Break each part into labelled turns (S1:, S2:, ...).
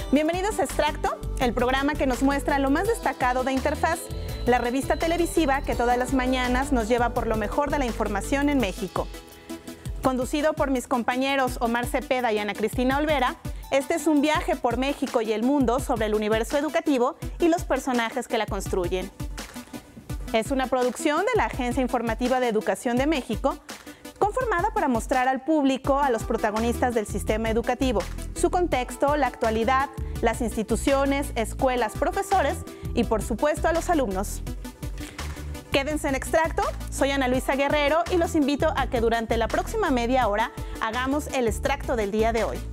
S1: Bienvenidos a Extracto, el programa que nos muestra lo más destacado de Interfaz, la revista televisiva que todas las mañanas nos lleva por lo mejor de la información en México. Conducido por mis compañeros Omar Cepeda y Ana Cristina Olvera, este es un viaje por México y el mundo sobre el universo educativo y los personajes que la construyen. Es una producción de la Agencia Informativa de Educación de México, conformada para mostrar al público a los protagonistas del sistema educativo, su contexto, la actualidad, las instituciones, escuelas, profesores y, por supuesto, a los alumnos. Quédense en Extracto, soy Ana Luisa Guerrero y los invito a que durante la próxima media hora hagamos el extracto del día de hoy.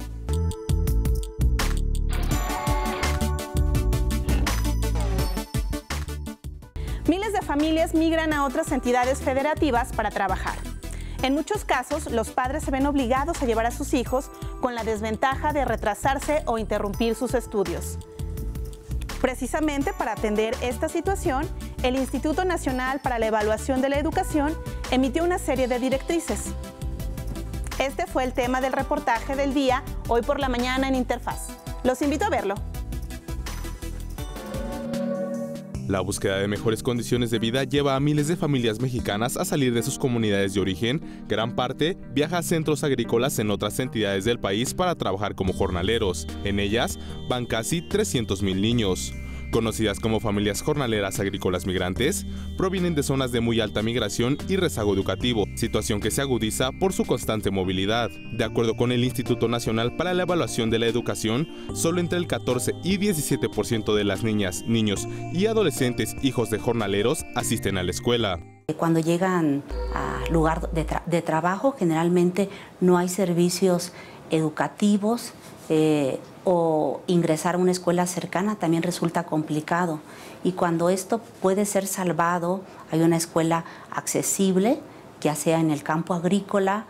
S1: Miles de familias migran a otras entidades federativas para trabajar. En muchos casos, los padres se ven obligados a llevar a sus hijos con la desventaja de retrasarse o interrumpir sus estudios. Precisamente para atender esta situación, el Instituto Nacional para la Evaluación de la Educación emitió una serie de directrices. Este fue el tema del reportaje del día, hoy por la mañana en Interfaz. Los invito a verlo.
S2: La búsqueda de mejores condiciones de vida lleva a miles de familias mexicanas a salir de sus comunidades de origen. Gran parte viaja a centros agrícolas en otras entidades del país para trabajar como jornaleros. En ellas van casi 300,000 niños. Conocidas como familias jornaleras agrícolas migrantes, provienen de zonas de muy alta migración y rezago educativo, situación que se agudiza por su constante movilidad. De acuerdo con el Instituto Nacional para la Evaluación de la Educación, solo entre el 14 y 17% de las niñas, niños y adolescentes hijos de jornaleros asisten a la escuela.
S3: Cuando llegan al lugar de trabajo, generalmente no hay servicios educativos, o ingresar a una escuela cercana también resulta complicado. Y cuando esto puede ser salvado, hay una escuela accesible, ya sea en el campo agrícola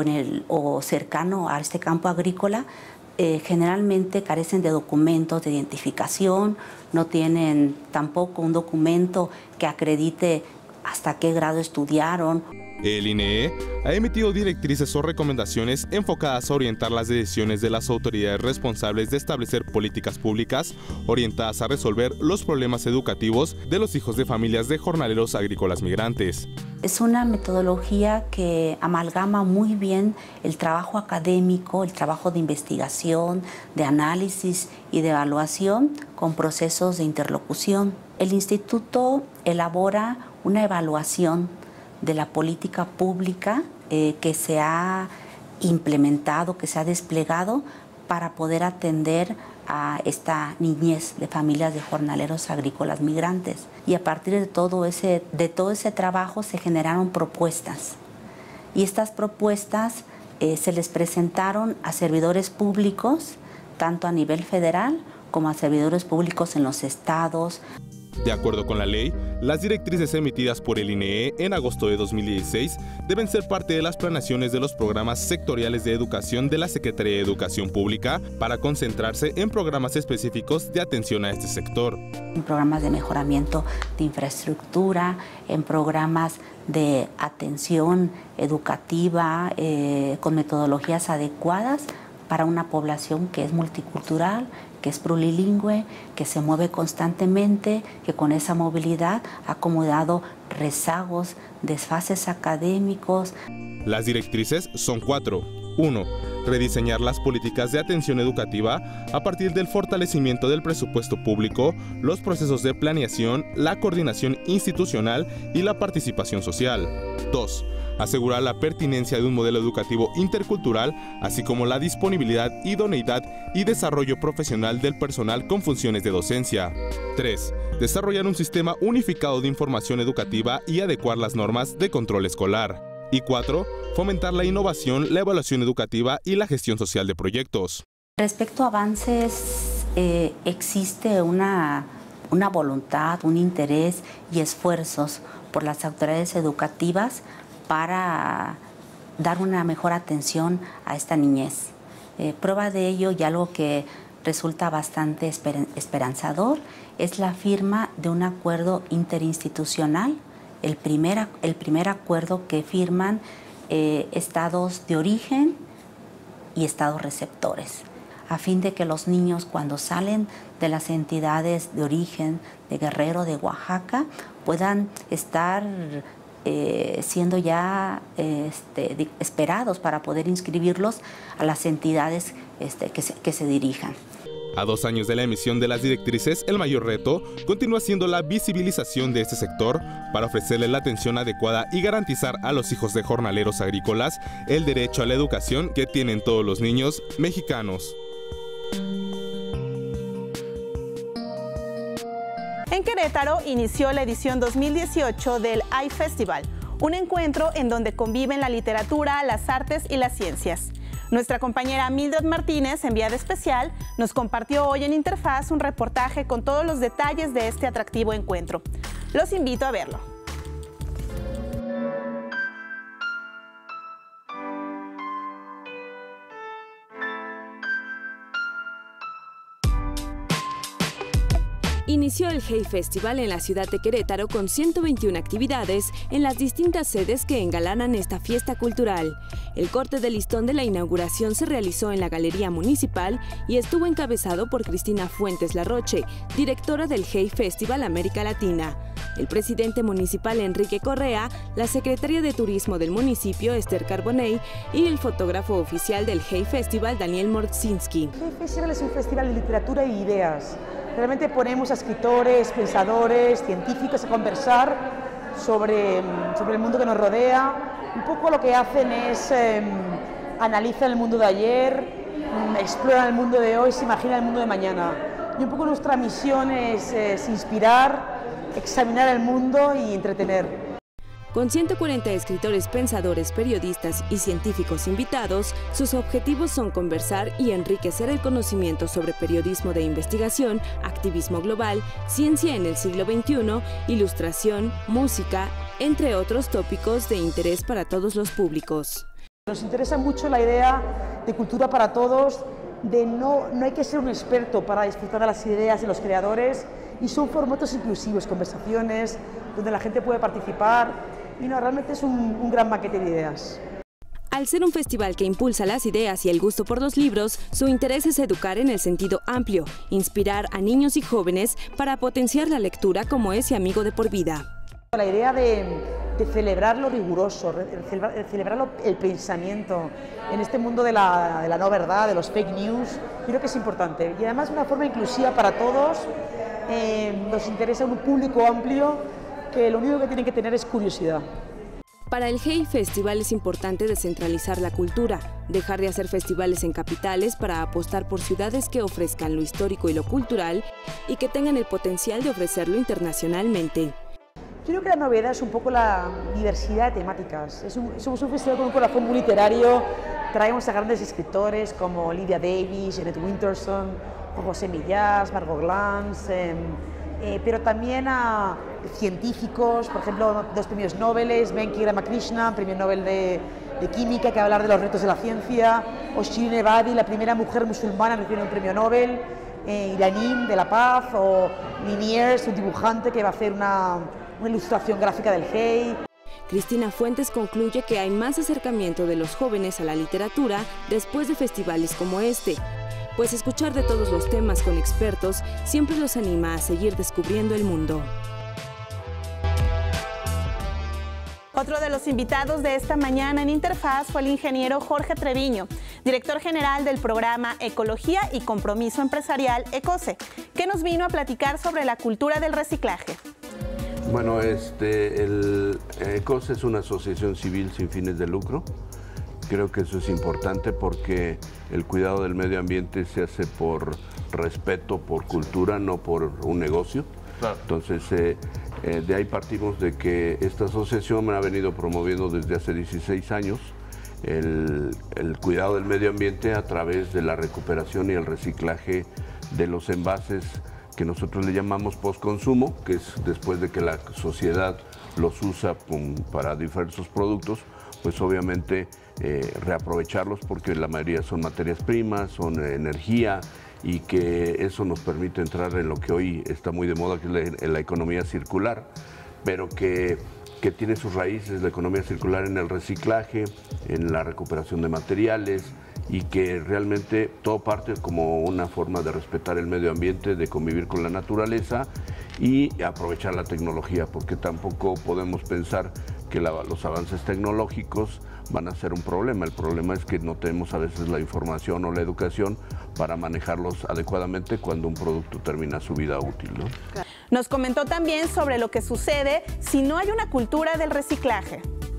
S3: o cercano a este campo agrícola, generalmente carecen de documentos de identificación, no tienen tampoco un documento que acredite hasta qué grado estudiaron.
S2: El INEE ha emitido directrices o recomendaciones enfocadas a orientar las decisiones de las autoridades responsables de establecer políticas públicas orientadas a resolver los problemas educativos de los hijos de familias de jornaleros agrícolas migrantes.
S3: Es una metodología que amalgama muy bien el trabajo académico, el trabajo de investigación, de análisis y de evaluación con procesos de interlocución. El instituto elabora una evaluación de la política pública que se ha implementado, que se ha desplegado para poder atender a esta niñez de familias de jornaleros agrícolas migrantes. Y a partir de todo ese trabajo se generaron propuestas. Y estas propuestas se les presentaron a servidores públicos, tanto a nivel federal como a servidores públicos en los estados.
S2: De acuerdo con la ley, las directrices emitidas por el INEE en agosto de 2016 deben ser parte de las planeaciones de los programas sectoriales de educación de la Secretaría de Educación Pública para concentrarse en programas específicos de atención a este sector.
S3: En programas de mejoramiento de infraestructura, en programas de atención educativa con metodologías adecuadas para una población que es multicultural, que es plurilingüe, que se mueve constantemente, que con esa movilidad ha acomodado rezagos, desfases académicos.
S2: Las directrices son 4. 1. Rediseñar las políticas de atención educativa a partir del fortalecimiento del presupuesto público, los procesos de planeación, la coordinación institucional y la participación social. 2. Asegurar la pertinencia de un modelo educativo intercultural, así como la disponibilidad, idoneidad y desarrollo profesional del personal con funciones de docencia. 3. Desarrollar un sistema unificado de información educativa y adecuar las normas de control escolar. Y 4. Fomentar la innovación, la evaluación educativa y la gestión social de proyectos.
S3: Respecto a avances, existe una voluntad, un interés y esfuerzos por las autoridades educativas para dar una mejor atención a esta niñez. Prueba de ello y algo que resulta bastante esperanzador es la firma de un acuerdo interinstitucional, el primer acuerdo que firman estados de origen y estados receptores. a fin de que los niños cuando salen de las entidades de origen de Guerrero, de Oaxaca, puedan estar siendo ya esperados para poder inscribirlos a las entidades que se dirijan.
S2: A 2 años de la emisión de las directrices, el mayor reto continúa siendo la visibilización de este sector para ofrecerle la atención adecuada y garantizar a los hijos de jornaleros agrícolas el derecho a la educación que tienen todos los niños mexicanos.
S1: En Querétaro inició la edición 2018 del iFestival, un encuentro en donde conviven la literatura, las artes y las ciencias. Nuestra compañera Mildred Martínez, enviada especial, nos compartió hoy en Interfaz un reportaje con todos los detalles de este atractivo encuentro. Los invito a verlo.
S4: Inició el Hey Festival en la ciudad de Querétaro con 121 actividades en las distintas sedes que engalanan esta fiesta cultural. El corte de listón de la inauguración se realizó en la Galería Municipal y estuvo encabezado por Cristina Fuentes Larroche, directora del Hey Festival América Latina. El presidente municipal Enrique Correa, la secretaria de Turismo del municipio Esther Carbonell y el fotógrafo oficial del Hey Festival Daniel Morzinski.
S5: El Hey Festival es un festival de literatura e ideas. Realmente ponemos a escritores, pensadores, científicos a conversar sobre el mundo que nos rodea. Un poco lo que hacen es analizar el mundo de ayer, exploran el mundo de hoy, se imaginan el mundo de mañana. Y un poco nuestra misión es inspirar, examinar el mundo y entretener.
S4: Con 140 escritores, pensadores, periodistas y científicos invitados, sus objetivos son conversar y enriquecer el conocimiento sobre periodismo de investigación, activismo global, ciencia en el siglo XXI, ilustración, música, entre otros tópicos de interés para todos los públicos.
S5: Nos interesa mucho la idea de cultura para todos, de no hay que ser un experto para disfrutar de las ideas de los creadores, y son formatos inclusivos, conversaciones donde la gente puede participar. Y no, realmente es un gran paquete de ideas.
S4: Al ser un festival que impulsa las ideas y el gusto por los libros, su interés es educar en el sentido amplio, inspirar a niños y jóvenes para potenciar la lectura como ese amigo de por vida.
S5: La idea de celebrar lo riguroso, celebrar el pensamiento en este mundo de la no verdad, de los fake news, creo que es importante. Y además de una forma inclusiva para todos, nos interesa un público amplio que lo único que tienen que tener es curiosidad.
S4: Para el Hey Festival es importante descentralizar la cultura, dejar de hacer festivales en capitales para apostar por ciudades que ofrezcan lo histórico y lo cultural y que tengan el potencial de ofrecerlo internacionalmente.
S5: Yo creo que la novedad es un poco la diversidad de temáticas. Somos un festival con un corazón muy literario, traemos a grandes escritores como Lydia Davis, Jeanette Winterson, José Millás, Margot Glantz, pero también a científicos, por ejemplo, 2 premios Nobel, Venki Ramakrishnan, premio Nobel de Química, que va a hablar de los retos de la ciencia, o Shirin Ebadi, la primera mujer musulmana que recibe un premio Nobel, Iranim, de la Paz, o Liniers, un dibujante que va a hacer una ilustración gráfica del Hey.
S4: Cristina Fuentes concluye que hay más acercamiento de los jóvenes a la literatura después de festivales como este, pues escuchar de todos los temas con expertos siempre los anima a seguir descubriendo el mundo.
S1: Otro de los invitados de esta mañana en Interfaz fue el ingeniero Jorge Treviño, director general del programa Ecología y Compromiso Empresarial ECOSE, que nos vino a platicar sobre la cultura del reciclaje.
S6: Bueno, el ECOSE es una asociación civil sin fines de lucro. Creo que eso es importante porque el cuidado del medio ambiente se hace por respeto, por cultura, no por un negocio. Claro. Entonces, de ahí partimos de que esta asociación me ha venido promoviendo desde hace 16 años el cuidado del medio ambiente a través de la recuperación y el reciclaje de los envases que nosotros le llamamos postconsumo, que es después de que la sociedad los usa para diversos productos, pues obviamente reaprovecharlos porque la mayoría son materias primas, son energía, y que eso nos permite entrar en lo que hoy está muy de moda, que es la economía circular, pero que tiene sus raíces la economía circular en el reciclaje, en la recuperación de materiales, y que realmente todo parte como una forma de respetar el medio ambiente, de convivir con la naturaleza y aprovechar la tecnología, porque tampoco podemos pensar que los avances tecnológicos van a ser un problema. El problema es que no tenemos a veces la información o la educación para manejarlos adecuadamente cuando un producto termina su vida útil, ¿no?
S1: Nos comentó también sobre lo que sucede si no hay una cultura del reciclaje.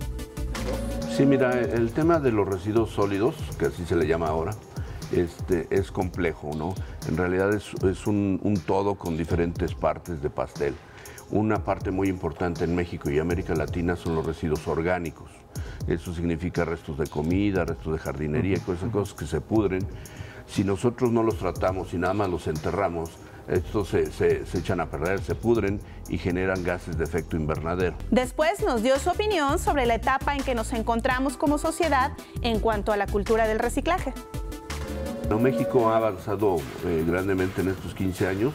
S6: Sí, mira, el tema de los residuos sólidos, que así se le llama ahora, es complejo, ¿no? En realidad es un todo con diferentes partes de pastel. Una parte muy importante en México y América Latina son los residuos orgánicos. Eso significa restos de comida, restos de jardinería, cosas que se pudren. Si nosotros no los tratamos y nada más los enterramos, estos se echan a perder, se pudren y generan gases de efecto invernadero.
S1: Después nos dio su opinión sobre la etapa en que nos encontramos como sociedad en cuanto a la cultura del reciclaje.
S6: México ha avanzado grandemente en estos 15 años.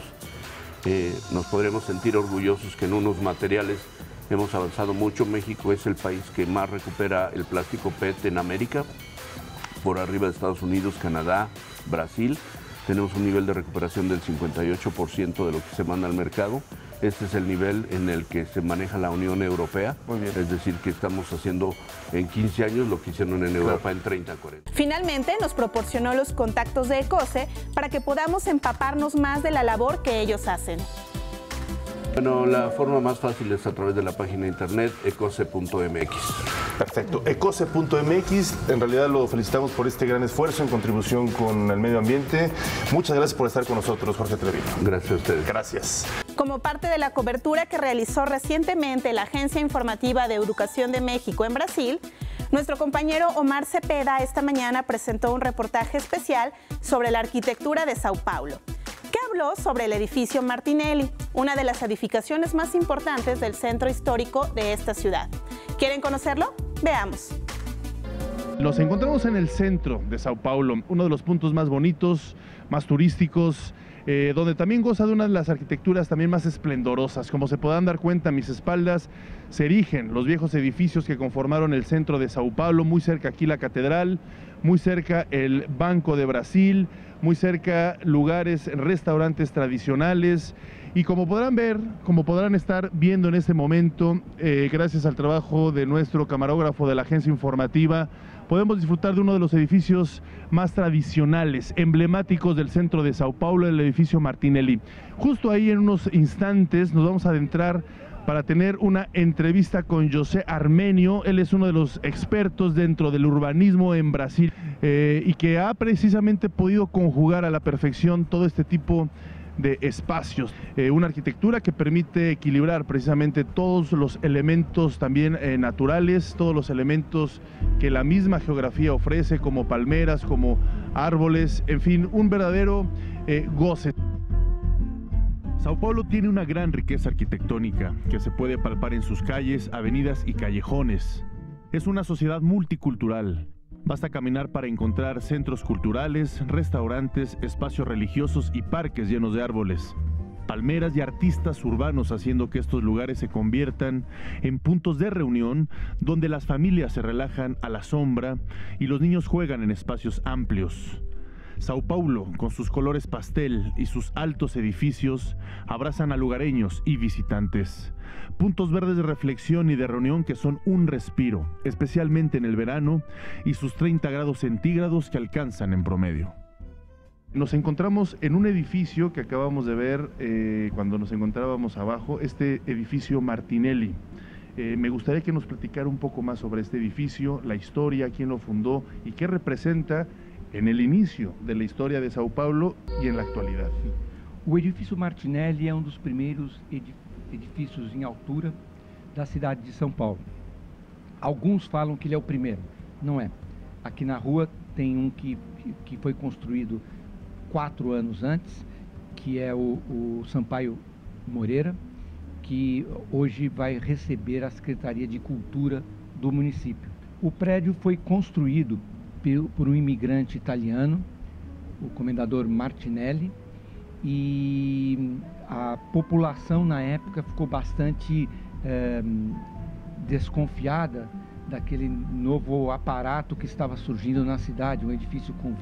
S6: Nos podremos sentir orgullosos que en unos materiales hemos avanzado mucho. México es el país que más recupera el plástico PET en América, por arriba de Estados Unidos, Canadá, Brasil. Tenemos un nivel de recuperación del 58% de lo que se manda al mercado. Este es el nivel en el que se maneja la Unión Europea. Muy bien. Es decir, que estamos haciendo en 15 años lo que hicieron en Europa en 30, 40.
S1: Finalmente, nos proporcionó los contactos de Ecose para que podamos empaparnos más de la labor que ellos hacen.
S6: Bueno, la forma más fácil es a través de la página de internet ecose.mx.
S7: Perfecto, ecose.mx, en realidad lo felicitamos por este gran esfuerzo en contribución con el medio ambiente. Muchas gracias por estar con nosotros, Jorge Treviño.
S6: Gracias a ustedes.
S7: Gracias.
S1: Como parte de la cobertura que realizó recientemente la Agencia Informativa de Educación de México en Brasil, nuestro compañero Omar Cepeda esta mañana presentó un reportaje especial sobre la arquitectura de Sao Paulo, que habló sobre el edificio Martinelli, una de las edificaciones más importantes del centro histórico de esta ciudad. ¿Quieren conocerlo? Veamos.
S8: Nos encontramos en el centro de Sao Paulo, uno de los puntos más bonitos, más turísticos, donde también goza de una de las arquitecturas también más esplendorosas. Como se podrán dar cuenta, a mis espaldas se erigen los viejos edificios que conformaron el centro de Sao Paulo, muy cerca aquí la catedral, muy cerca el Banco de Brasil, muy cerca lugares, restaurantes tradicionales. Y como podrán ver, como podrán estar viendo en este momento, gracias al trabajo de nuestro camarógrafo de la agencia informativa, podemos disfrutar de uno de los edificios más tradicionales, emblemáticos del centro de Sao Paulo, el edificio Martinelli. Justo ahí en unos instantes nos vamos a adentrar para tener una entrevista con José Armenio. Él es uno de los expertos dentro del urbanismo en Brasil y que ha precisamente podido conjugar a la perfección todo este tipo de espacios, una arquitectura que permite equilibrar precisamente todos los elementos también naturales, todos los elementos que la misma geografía ofrece, como palmeras, como árboles, en fin, un verdadero goce. Sao Paulo tiene una gran riqueza arquitectónica que se puede palpar en sus calles, avenidas y callejones. Es una sociedad multicultural. Basta caminar para encontrar centros culturales, restaurantes, espacios religiosos y parques llenos de árboles. Palmeras y artistas urbanos haciendo que estos lugares se conviertan en puntos de reunión donde las familias se relajan a la sombra y los niños juegan en espacios amplios. Sao Paulo, con sus colores pastel y sus altos edificios, abrazan a lugareños y visitantes. Puntos verdes de reflexión y de reunión que son un respiro, especialmente en el verano y sus 30 grados centígrados que alcanzan en promedio. Nos encontramos en un edificio que acabamos de ver cuando nos encontrábamos abajo, este edificio Martinelli. Me gustaría que nos platicara un poco más sobre este edificio, la historia, quién lo fundó y qué representa en el inicio de la historia de Sao Paulo y en la actualidad.
S9: O edifício Martinelli é dos primeiros edifícios em altura da cidade de São Paulo. Alguns falam que ele é o primeiro, não é. Aqui na rua tem que foi construído 4 anos antes, que é o Sampaio Moreira, que hoje vai receber a Secretaria de Cultura do município. O prédio foi construído por um imigrante italiano, o comendador Martinelli, e a população na época ficou bastante desconfiada daquele novo aparato que estava surgindo na cidade, um edifício com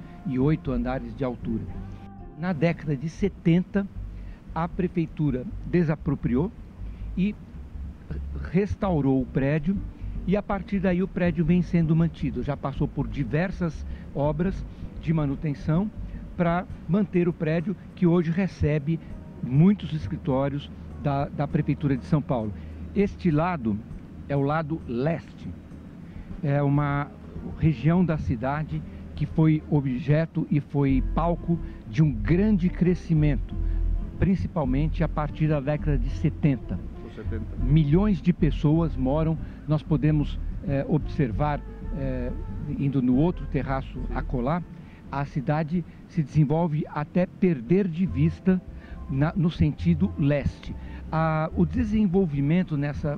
S9: 28 andares de altura. Na década de 70, a prefeitura desapropriou e restaurou o prédio, e a partir daí o prédio vem sendo mantido. Já passou por diversas obras de manutenção para manter o prédio, que hoje recebe muitos escritórios da Prefeitura de São Paulo. Este lado é o lado leste, é uma região da cidade que foi objeto e foi palco de um grande crescimento, principalmente a partir da década de 70. Milhões de pessoas moram, nós podemos observar, indo no outro terraço acolá, a cidade se desenvolve até perder de vista no sentido leste. O desenvolvimento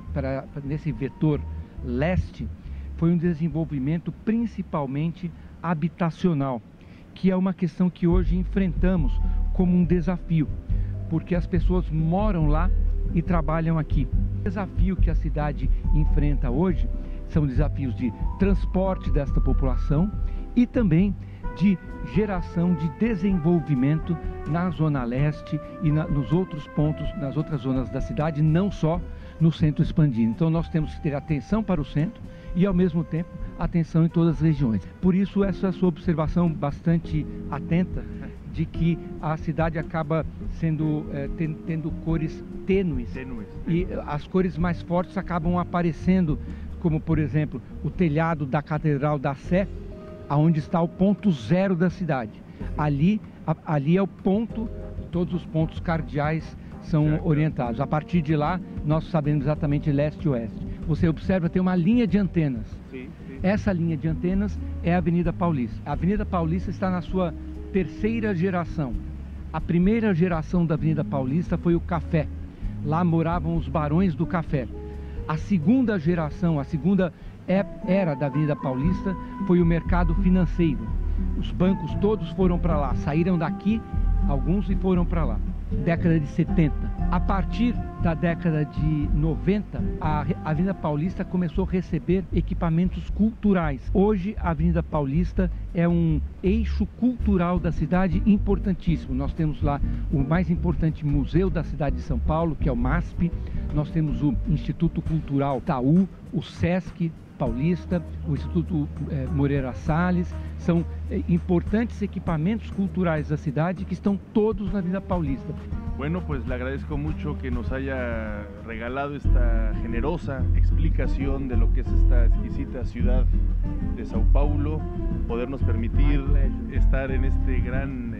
S9: nesse vetor leste foi um desenvolvimento principalmente habitacional, que é uma questão que hoje enfrentamos como um desafio, porque as pessoas moram lá e trabalham aqui. O desafio que a cidade enfrenta hoje são desafios de transporte desta população e também de geração de desenvolvimento na Zona Leste e nos outros pontos, nas outras zonas da cidade, não só no centro expandido. Então nós temos que ter atenção para o centro e, ao mesmo tempo, atenção em todas as regiões. Por isso, essa sua observação bastante atenta de que a cidade acaba sendo tendo cores tênues e as cores mais fortes acabam aparecendo, como por exemplo o telhado da Catedral da Sé, aonde está o ponto zero da cidade. Ali é o ponto, todos os pontos cardeais são orientados. A partir de lá nós sabemos exatamente leste e oeste. Você observa, tem uma linha de antenas. Essa linha de antenas é a Avenida Paulista. A Avenida Paulista está na sua terceira geração. A primeira geração da Avenida Paulista foi o café. Lá moravam os barões do café. A segunda geração, a segunda era da Avenida Paulista foi o mercado financeiro. Os bancos todos foram para lá, saíram daqui, alguns, e foram para lá. Década de 70. A partir da década de 90, a Avenida Paulista começou a receber equipamentos culturais. Hoje, a Avenida Paulista é um eixo cultural da cidade importantíssimo. Nós temos lá o mais importante museu da cidade de São Paulo, que é o MASP. Nós temos o Instituto Cultural Itaú, o Sesc Paulista, o Instituto Moreira Salles. São importantes equipamentos culturais da cidade que estão todos na Avenida Paulista.
S8: Bueno, pues le agradezco mucho que nos haya regalado esta generosa explicación de lo que es esta exquisita ciudad de Sao Paulo, podernos permitir estar en este gran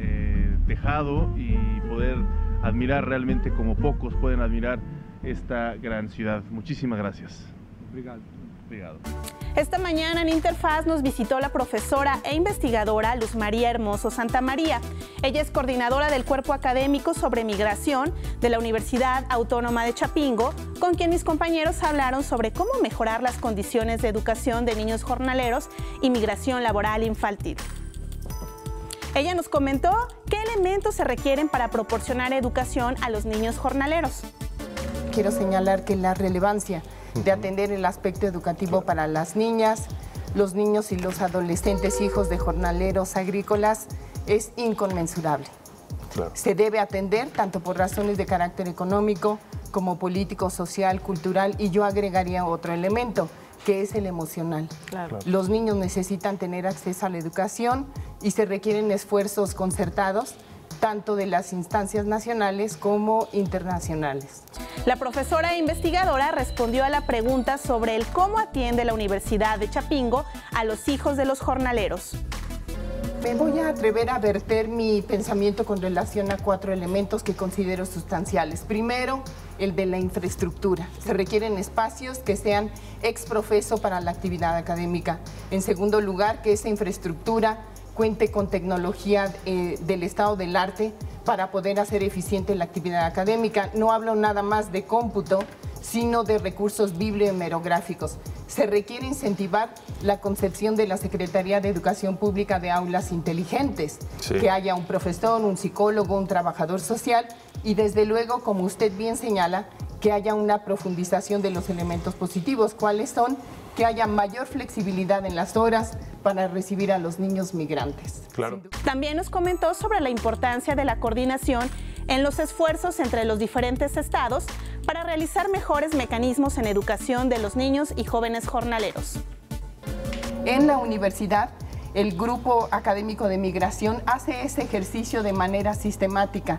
S8: tejado y poder admirar realmente como pocos pueden admirar esta gran ciudad. Muchísimas gracias.
S9: Obrigado.
S8: Obrigado.
S1: Esta mañana en Interfaz nos visitó la profesora e investigadora Luz María Hermoso Santamaría. Ella es coordinadora del Cuerpo Académico sobre Migración de la Universidad Autónoma de Chapingo, con quien mis compañeros hablaron sobre cómo mejorar las condiciones de educación de niños jornaleros y migración laboral infantil. Ella nos comentó qué elementos se requieren para proporcionar educación a los niños jornaleros.
S10: Quiero señalar que la relevancia de atender el aspecto educativo para las niñas, los niños y los adolescentes hijos de jornaleros agrícolas es inconmensurable. Claro. Se debe atender tanto por razones de carácter económico como político, social, cultural, y yo agregaría otro elemento, que es el emocional. Claro. Los niños necesitan tener acceso a la educación y se requieren esfuerzos concertados tanto de las instancias nacionales como internacionales.
S1: La profesora e investigadora respondió a la pregunta sobre el cómo atiende la Universidad de Chapingo a los hijos de los jornaleros.
S10: Me voy a atrever a verter mi pensamiento con relación a 4 elementos que considero sustanciales. Primero, el de la infraestructura. Se requieren espacios que sean ex profeso para la actividad académica. En segundo lugar, que esa infraestructura cuente con tecnología del estado del arte para poder hacer eficiente la actividad académica. No hablo nada más de cómputo, sino de recursos bibliohemerográficos. Se requiere incentivar la concepción de la Secretaría de Educación Pública de aulas inteligentes, que haya un profesor, un psicólogo, un trabajador social y desde luego, como usted bien señala, que haya una profundización de los elementos positivos. ¿Cuáles son? Que haya mayor flexibilidad en las horas para recibir a los niños migrantes.
S7: Claro.
S1: También nos comentó sobre la importancia de la coordinación en los esfuerzos entre los diferentes estados para realizar mejores mecanismos en educación de los niños y jóvenes jornaleros.
S10: En la universidad, el grupo académico de migración hace ese ejercicio de manera sistemática,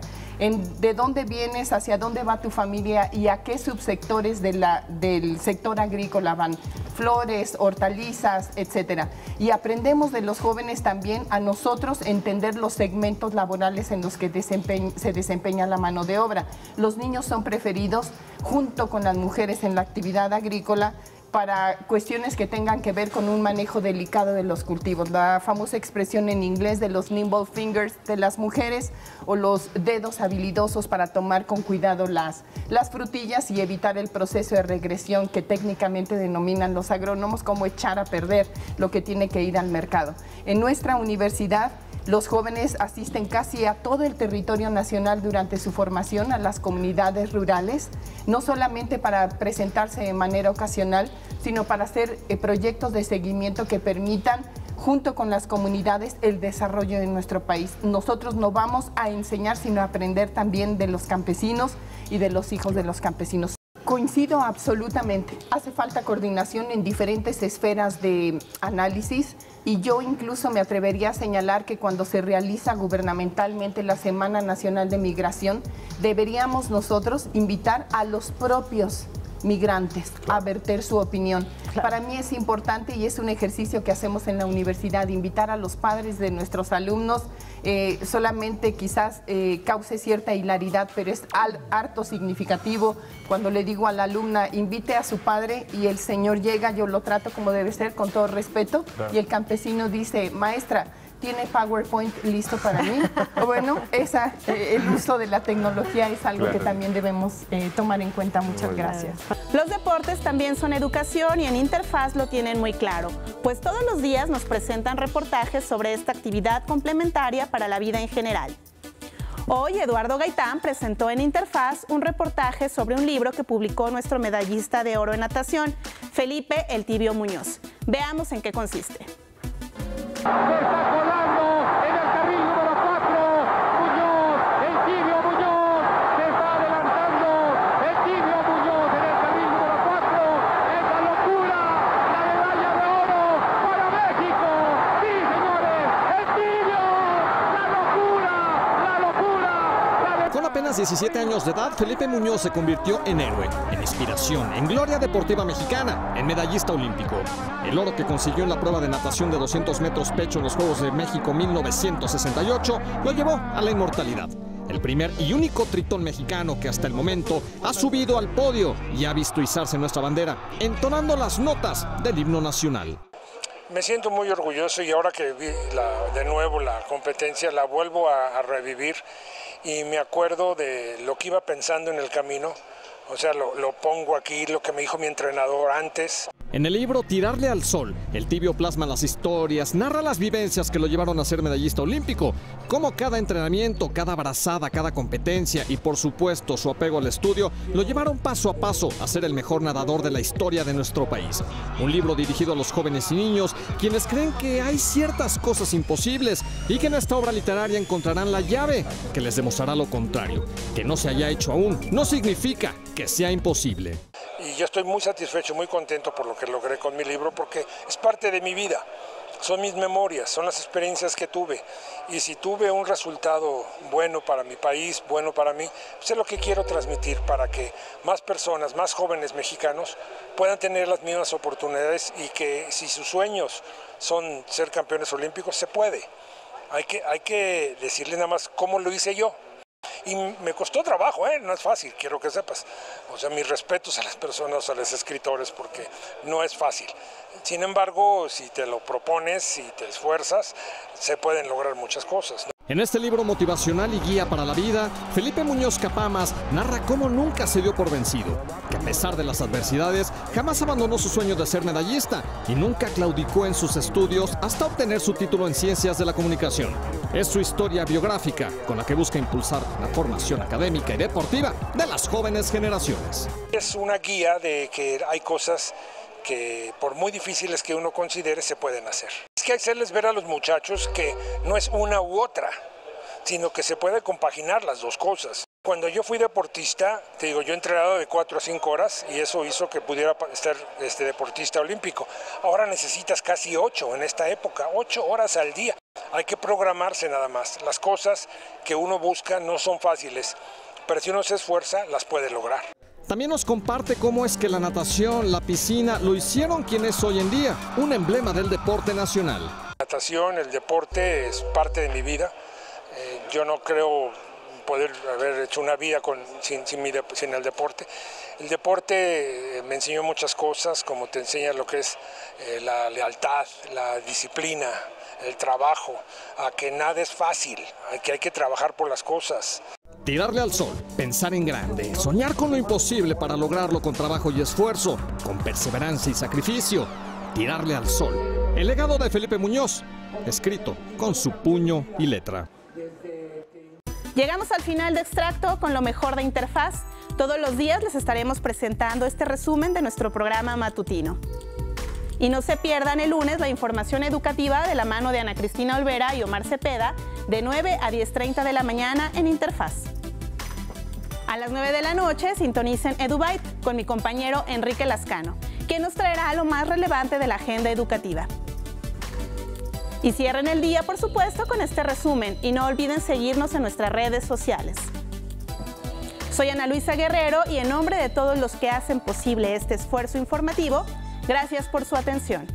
S10: de dónde vienes, hacia dónde va tu familia y a qué subsectores del sector agrícola van, flores, hortalizas, etcétera. Y aprendemos de los jóvenes también a nosotros entender los segmentos laborales en los que se desempeña la mano de obra. Los niños son preferidos junto con las mujeres en la actividad agrícola para cuestiones que tengan que ver con un manejo delicado de los cultivos. La famosa expresión en inglés de los nimble fingers de las mujeres o los dedos habilidosos para tomar con cuidado las frutillas y evitar el proceso de regresión que técnicamente denominan los agrónomos como echar a perder lo que tiene que ir al mercado. En nuestra universidad, los jóvenes asisten casi a todo el territorio nacional durante su formación, a las comunidades rurales, no solamente para presentarse de manera ocasional, sino para hacer proyectos de seguimiento que permitan, junto con las comunidades, el desarrollo de nuestro país. Nosotros no vamos a enseñar, sino a aprender también de los campesinos y de los hijos de los campesinos. Coincido absolutamente. Hace falta coordinación en diferentes esferas de análisis y yo incluso me atrevería a señalar que cuando se realiza gubernamentalmente la Semana Nacional de Migración, deberíamos nosotros invitar a los propios migrantes a verter su opinión. Para mí es importante y es un ejercicio que hacemos en la universidad, invitar a los padres de nuestros alumnos. Solamente quizás cause cierta hilaridad, pero es harto significativo cuando le digo a la alumna, invite a su padre y el señor llega, yo lo trato como debe ser, con todo respeto, y el campesino dice, maestra, ¿tiene PowerPoint listo para mí? Bueno, el uso de la tecnología es algo que también debemos tomar en cuenta. Muchas gracias.
S1: Los deportes también son educación y en Interfaz lo tienen muy claro, pues todos los días nos presentan reportajes sobre esta actividad complementaria para la vida en general. Hoy Eduardo Gaitán presentó en Interfaz un reportaje sobre un libro que publicó nuestro medallista de oro en natación, Felipe El Tibio Muñoz. Veamos en qué consiste.
S11: Se está colando en el carril número 4, Muñoz, el Tibio Muñoz, se está adelantando, el Tibio Muñoz en el carril número 4, es la locura, la medalla de oro para México, sí señores, el Tibio, la locura.
S12: Con apenas 17 años de edad, Felipe Muñoz se convirtió en héroe, en inspiración, en gloria deportiva mexicana, en medallista olímpico. El oro que consiguió en la prueba de natación de 200 metros pecho en los Juegos de México 1968 lo llevó a la inmortalidad. El primer y único tritón mexicano que hasta el momento ha subido al podio y ha visto izarse nuestra bandera, entonando las notas del himno nacional.
S13: Me siento muy orgulloso y ahora que vi de nuevo la competencia la vuelvo a revivir y me acuerdo de lo que iba pensando en el camino. O sea, lo pongo aquí, lo que me dijo mi entrenador antes.
S12: En el libro Tirarle al Sol, el Tibio plasma las historias, narra las vivencias que lo llevaron a ser medallista olímpico, cómo cada entrenamiento, cada brazada, cada competencia y por supuesto su apego al estudio lo llevaron paso a paso a ser el mejor nadador de la historia de nuestro país. Un libro dirigido a los jóvenes y niños, quienes creen que hay ciertas cosas imposibles y que en esta obra literaria encontrarán la llave que les demostrará lo contrario. Que no se haya hecho aún no significa que sea imposible.
S13: Y yo estoy muy satisfecho, muy contento por lo que logré con mi libro, porque es parte de mi vida, son mis memorias, son las experiencias que tuve. Y si tuve un resultado bueno para mi país, bueno para mí, pues es lo que quiero transmitir para que más personas, más jóvenes mexicanos puedan tener las mismas oportunidades y que si sus sueños son ser campeones olímpicos, se puede. Hay que decirles nada más cómo lo hice yo. Y me costó trabajo, no es fácil, quiero que sepas. O sea, mis respetos a las personas, a los escritores, porque no es fácil. Sin embargo, si te lo propones, si te esfuerzas, se pueden lograr muchas cosas, ¿no?
S12: En este libro motivacional y guía para la vida, Felipe Muñoz Capamas narra cómo nunca se dio por vencido, que a pesar de las adversidades, jamás abandonó su sueño de ser medallista y nunca claudicó en sus estudios hasta obtener su título en Ciencias de la Comunicación. Es su historia biográfica con la que busca impulsar la formación académica y deportiva de las jóvenes generaciones.
S13: Es una guía de que hay cosas que por muy difíciles que uno considere se pueden hacer. Es que hay que hacerles ver a los muchachos que no es una u otra, sino que se puede compaginar las dos cosas. Cuando yo fui deportista, te digo, yo he entrenado de 4 a 5 horas y eso hizo que pudiera ser deportista olímpico. Ahora necesitas casi 8 en esta época, 8 horas al día. Hay que programarse nada más. Las cosas que uno busca no son fáciles, pero si uno se esfuerza, las puede lograr.
S12: También nos comparte cómo es que la natación, la piscina, lo hicieron quien es hoy en día, un emblema del deporte nacional.
S13: La natación, el deporte es parte de mi vida. Yo no creo poder haber hecho una vida sin el deporte. El deporte me enseñó muchas cosas, como te enseña lo que es la lealtad, la disciplina, el trabajo, a que nada es fácil, a que hay que trabajar por las cosas.
S12: Tirarle al sol, pensar en grande, soñar con lo imposible para lograrlo con trabajo y esfuerzo, con perseverancia y sacrificio. Tirarle al sol. El legado de Felipe Muñoz, escrito con su puño y letra.
S1: Llegamos al final de Extracto con lo mejor de Interfaz. Todos los días les estaremos presentando este resumen de nuestro programa matutino. Y no se pierdan el lunes la información educativa de la mano de Ana Cristina Olvera y Omar Cepeda, de 9 a 10:30 de la mañana en Interfaz. A las 9 de la noche sintonicen EduByte con mi compañero Enrique Lascano, que nos traerá lo más relevante de la agenda educativa. Y cierren el día, por supuesto, con este resumen y no olviden seguirnos en nuestras redes sociales. Soy Ana Luisa Guerrero y en nombre de todos los que hacen posible este esfuerzo informativo, gracias por su atención.